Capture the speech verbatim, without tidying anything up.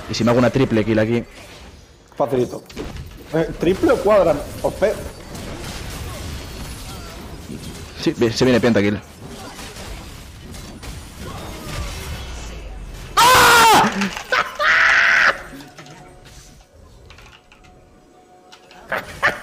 Y si me hago una triple kill aquí. Facilito. Eh, ¿Triple o cuadra? O pe... Sí, se viene pentakill. ¡Ah!